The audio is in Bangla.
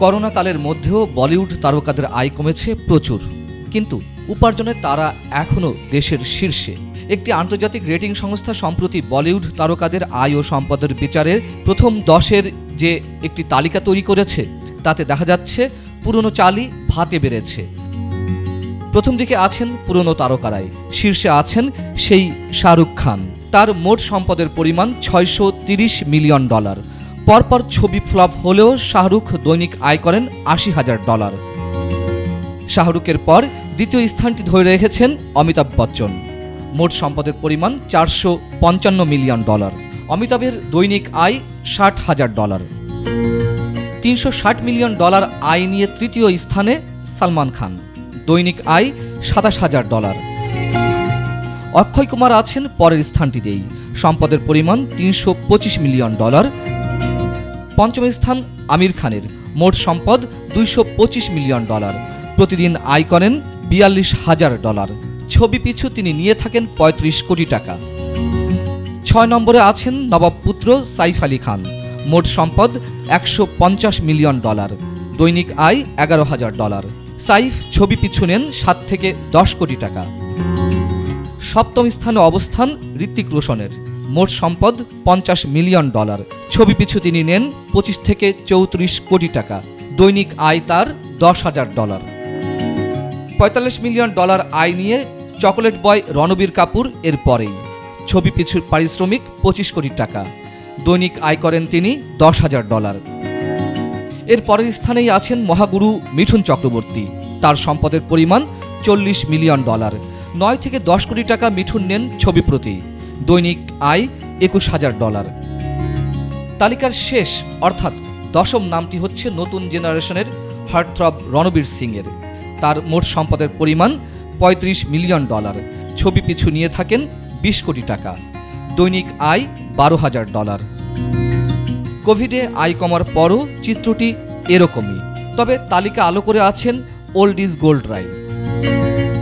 করোনাকালের মধ্যেও বলিউড তারকাদের আয় কমেছে প্রচুর, কিন্তু উপার্জনে তারা এখনও দেশের শীর্ষে। একটি আন্তর্জাতিক রেটিং সংস্থা সম্প্রতি বলিউড তারকাদের আয় ও সম্পদের বিচারের প্রথম 10-এর যে একটি তালিকা তৈরি করেছে, তাতে দেখা যাচ্ছে পুরনো চালই ভাতে বেড়েছে। প্রথম দিকে আছেন পুরনো তারকারাই, শীর্ষে আছেন সেই শাহরুখ খান। তার মোট সম্পদের পরিমাণ $630 মিলিয়ন। পরপর ছবি ফ্লপ হলেও শাহরুখ দৈনিক আয় করেন $80,000। শাহরুখের পর দ্বিতীয় স্থানটি ধরে রেখেছেন অমিতাভ বচ্চন। মোট সম্পদের পরিমাণ $455 মিলিয়ন। অমিতাভের দৈনিক আয় $60,000। $360 মিলিয়ন আয় নিয়ে তৃতীয় স্থানে সালমান খান, দৈনিক আয় $27,000। অক্ষয় কুমার আছেন পরের স্থানটিতেই, সম্পদের পরিমাণ $325 মিলিয়ন। পঞ্চম স্থান আমির খানের, মোট সম্পদ $225 মিলিয়ন। প্রতিদিন আয় করেন $42,000। ছবি পিছু তিনি নিয়ে থাকেন $35 কোটি। 6 নম্বরে আছেন নবাব পুত্র সাইফ আলী খান, মোট সম্পদ $150 মিলিয়ন। দৈনিক আয় $11,000। সাইফ ছবি পিছু নেন 7 থেকে 10 কোটি টাকা। সপ্তম স্থানে অবস্থান ঋত্বিক রোশনের, মোট সম্পদ $50 মিলিয়ন। ছবি পিছু তিনি নেন 25 থেকে 34 কোটি টাকা। দৈনিক আয় তার $10,000। $45 মিলিয়ন আয় নিয়ে চকোলেট বয় রণবীর কাপুর এর পরেই, ছবি পিছুর পারিশ্রমিক $25 কোটি টাকা। দৈনিক আয় করেন তিনি $10,000। এর পরের স্থানেই আছেন মহাগুরু মিঠুন চক্রবর্তী, তার সম্পদের পরিমাণ $40 মিলিয়ন। 9 থেকে 10 কোটি টাকা মিঠুন নেন ছবি প্রতি। দৈনিক আয় $21,000। তালিকার শেষ অর্থাৎ 10ম নামটি হচ্ছে নতুন জেনারেশনের হার্টথ্রব রণবীর সিংয়ের। তার মোট সম্পদের পরিমাণ $35 মিলিয়ন। ছবি পিছু নিয়ে থাকেন 20 কোটি টাকা। দৈনিক আয় $12,000। কোভিডে আয় কমার পরও চিত্রটি এরকমই, তবে তালিকা আলো করে আছেন ওল্ড ইজ গোল্ড রায়।